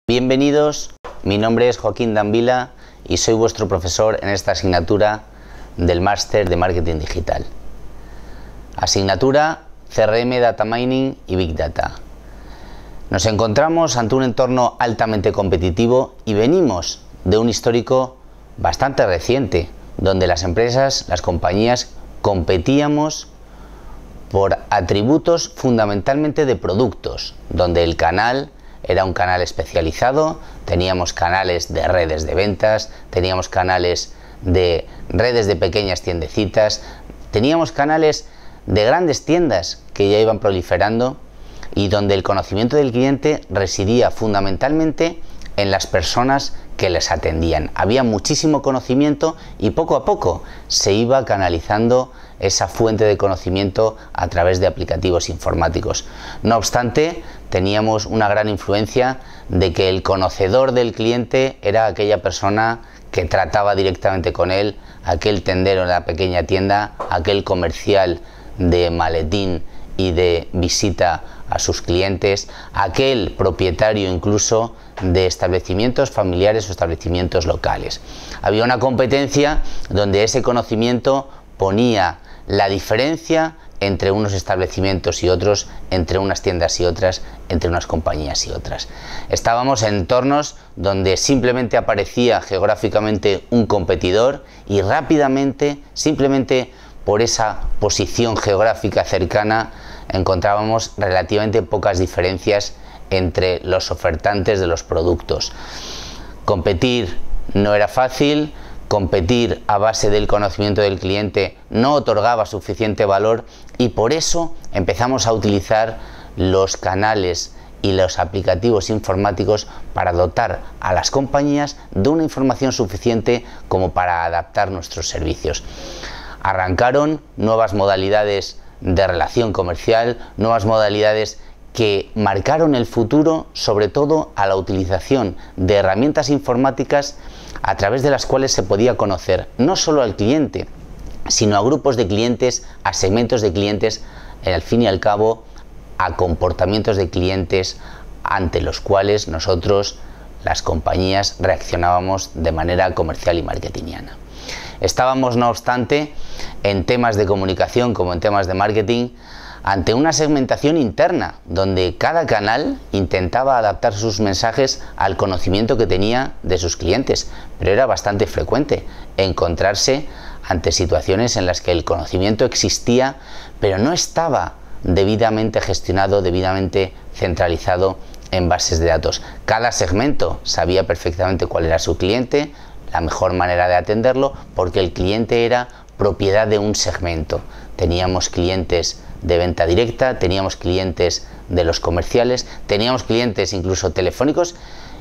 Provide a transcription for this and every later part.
Bienvenidos, mi nombre es Joaquín Dambila y soy vuestro profesor en esta asignatura del Máster de Marketing Digital. Asignatura CRM, Data Mining y Big Data. Nos encontramos ante un entorno altamente competitivo y venimos de un histórico bastante reciente, donde las empresas, las compañías, competíamos por atributos fundamentalmente de productos, donde el canal era un canal especializado, teníamos canales de redes de ventas, teníamos canales de redes de pequeñas tiendecitas, teníamos canales de grandes tiendas que ya iban proliferando y donde el conocimiento del cliente residía fundamentalmente en las personas que les atendían. Había muchísimo conocimiento y poco a poco se iba canalizando esa fuente de conocimiento a través de aplicativos informáticos. No obstante, teníamos una gran influencia de que el conocedor del cliente era aquella persona que trataba directamente con él, aquel tendero en la pequeña tienda, aquel comercial de maletín y de visita a sus clientes, aquel propietario incluso de establecimientos familiares o establecimientos locales. Había una competencia donde ese conocimiento ponía la diferencia entre unos establecimientos y otros, entre unas tiendas y otras, entre unas compañías y otras. Estábamos en entornos donde simplemente aparecía geográficamente un competidor y rápidamente, simplemente por esa posición geográfica cercana, encontrábamos relativamente pocas diferencias entre los ofertantes de los productos. Competir no era fácil, competir a base del conocimiento del cliente no otorgaba suficiente valor y por eso empezamos a utilizar los canales y los aplicativos informáticos para dotar a las compañías de una información suficiente como para adaptar nuestros servicios. Arrancaron nuevas modalidades de relación comercial, nuevas modalidades que marcaron el futuro, sobre todo a la utilización de herramientas informáticas a través de las cuales se podía conocer no solo al cliente, sino a grupos de clientes, a segmentos de clientes, al fin y al cabo a comportamientos de clientes ante los cuales nosotros, las compañías, reaccionábamos de manera comercial y marketingiana. Estábamos, no obstante, en temas de comunicación como en temas de marketing, ante una segmentación interna, donde cada canal intentaba adaptar sus mensajes al conocimiento que tenía de sus clientes, pero era bastante frecuente encontrarse ante situaciones en las que el conocimiento existía, pero no estaba debidamente gestionado, debidamente centralizado en bases de datos. Cada segmento sabía perfectamente cuál era su cliente, la mejor manera de atenderlo, porque el cliente era propiedad de un segmento. Teníamos clientes de venta directa, teníamos clientes de los comerciales, teníamos clientes incluso telefónicos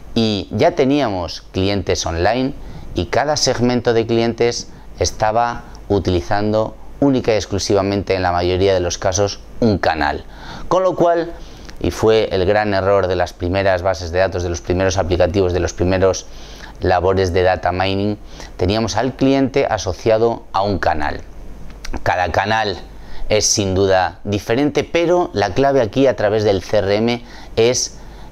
y ya teníamos clientes online y cada segmento de clientes estaba utilizando única y exclusivamente en la mayoría de los casos un canal. Con lo cual, y fue el gran error de las primeras bases de datos, de los primeros aplicativos, de los primeros labores de data mining, teníamos al cliente asociado a un canal. Cada canal es sin duda diferente, pero la clave aquí a través del CRM es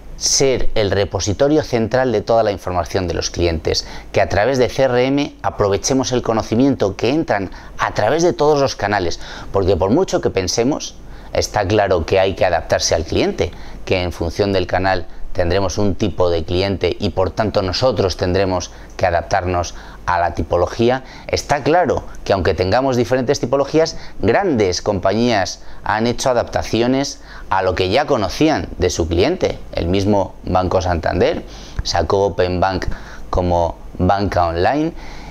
ser el repositorio central de toda la información de los clientes, que a través de CRM aprovechemos el conocimiento que entran a través de todos los canales, porque por mucho que pensemos, está claro que hay que adaptarse al cliente, que en función del canal tendremos un tipo de cliente y por tanto nosotros tendremos que adaptarnos a la tipología. Está claro que aunque tengamos diferentes tipologías, grandes compañías han hecho adaptaciones a lo que ya conocían de su cliente. El mismo Banco Santander sacó Open Bank como banca online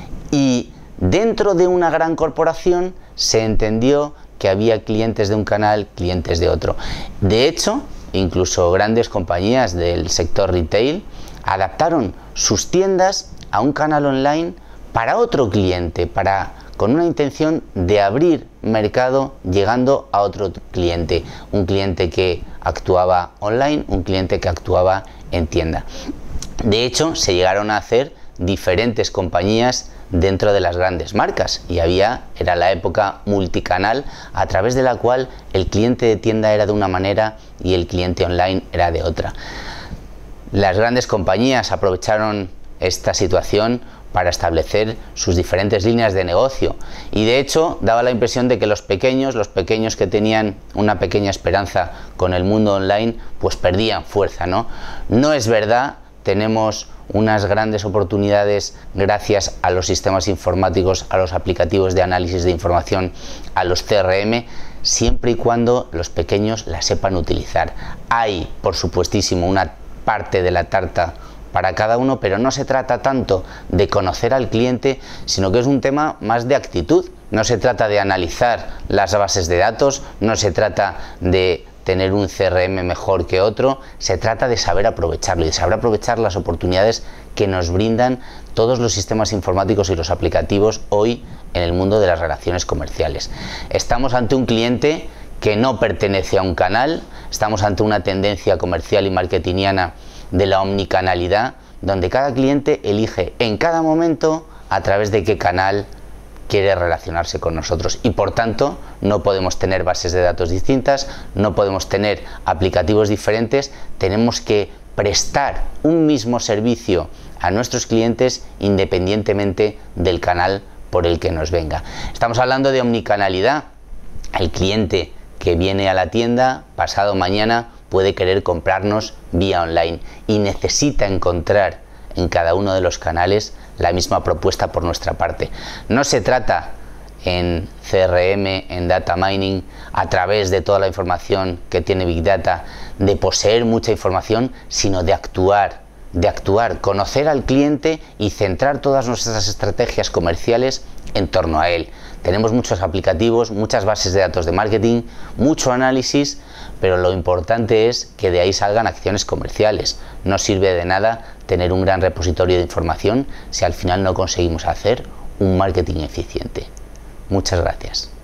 y dentro de una gran corporación se entendió que había clientes de un canal, clientes de otro. De hecho, incluso grandes compañías del sector retail adaptaron sus tiendas a un canal online para otro cliente, con una intención de abrir mercado llegando a otro cliente, un cliente que actuaba online, un cliente que actuaba en tienda. De hecho, se llegaron a hacer diferentes compañías dentro de las grandes marcas y era la época multicanal a través de la cual el cliente de tienda era de una manera y el cliente online era de otra. Las grandes compañías aprovecharon esta situación para establecer sus diferentes líneas de negocio y de hecho daba la impresión de que los pequeños que tenían una pequeña esperanza con el mundo online, pues perdían fuerza, ¿no? No es verdad, tenemos unas grandes oportunidades gracias a los sistemas informáticos, a los aplicativos de análisis de información, a los CRM, siempre y cuando los pequeños la sepan utilizar. Hay, por supuestísimo, una parte de la tarta para cada uno, pero no se trata tanto de conocer al cliente, sino que es un tema más de actitud. No se trata de analizar las bases de datos, no se trata de tener un CRM mejor que otro, se trata de saber aprovecharlo y de saber aprovechar las oportunidades que nos brindan todos los sistemas informáticos y los aplicativos hoy en el mundo de las relaciones comerciales. Estamos ante un cliente que no pertenece a un canal, estamos ante una tendencia comercial y marketingiana de la omnicanalidad, donde cada cliente elige en cada momento a través de qué canal quiere relacionarse con nosotros y por tanto no podemos tener bases de datos distintas, no podemos tener aplicativos diferentes, tenemos que prestar un mismo servicio a nuestros clientes independientemente del canal por el que nos venga. Estamos hablando de omnicanalidad. El cliente que viene a la tienda pasado mañana puede querer comprarnos vía online y necesita encontrar en cada uno de los canales la misma propuesta por nuestra parte. No se trata en CRM, en Data Mining, a través de toda la información que tiene Big Data, de poseer mucha información, sino de actuar, conocer al cliente y centrar todas nuestras estrategias comerciales en torno a él. Tenemos muchos aplicativos, muchas bases de datos de marketing, mucho análisis, pero lo importante es que de ahí salgan acciones comerciales. No sirve de nada tener un gran repositorio de información si al final no conseguimos hacer un marketing eficiente. Muchas gracias.